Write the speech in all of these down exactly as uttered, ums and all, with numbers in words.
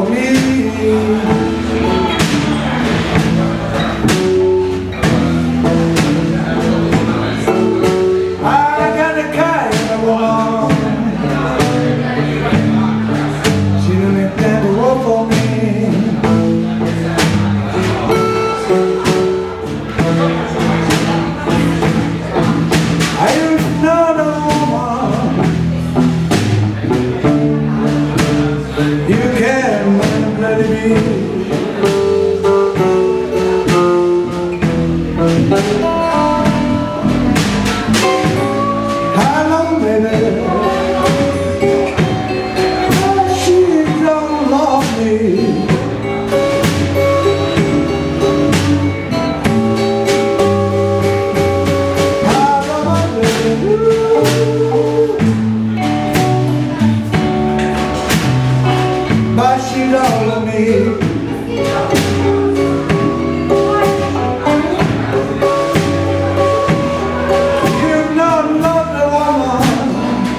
for me. I got a kind of woman, she don't intend to work for me. I don't know the woman you can manipulate me. How long, baby? She don't love me. But she don't love me. You don't love the woman,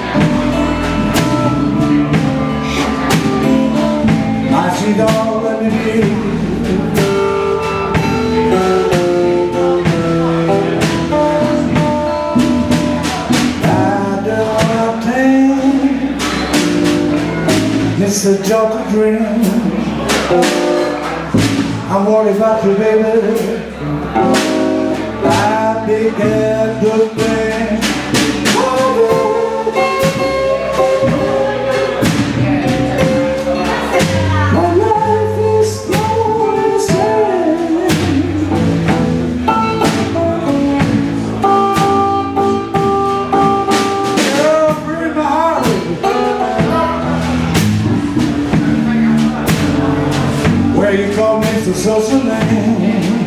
but she don't let me be. It's a job to dream. I'm worried about you, baby. I began to think. My life is so insane. You're breaking my heart. Where you call me the social name.